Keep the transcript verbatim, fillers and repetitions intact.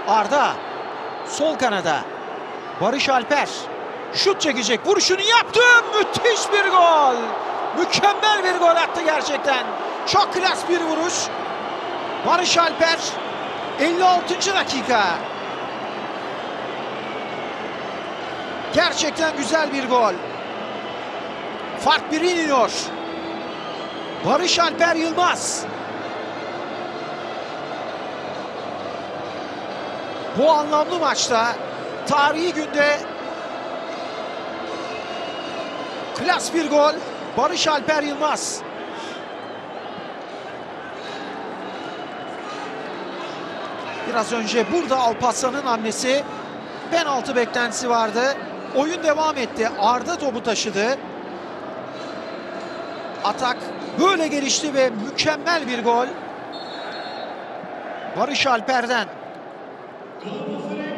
Arda sol kanada. Barış Alper şut çekecek, vuruşunu yaptı. Müthiş bir gol. Mükemmel bir gol attı gerçekten. Çok klas bir vuruş. Barış Alper elli altıncı dakika. Gerçekten güzel bir gol. Fark bire iniyor. Barış Alper Yılmaz. Bu anlamlı maçta, tarihi günde klas bir gol. Barış Alper Yılmaz. Biraz önce burada Alparslan'ın hamlesi, penaltı beklentisi vardı. Oyun devam etti. Arda topu taşıdı. Atak böyle gelişti ve mükemmel bir gol. Barış Alper'den.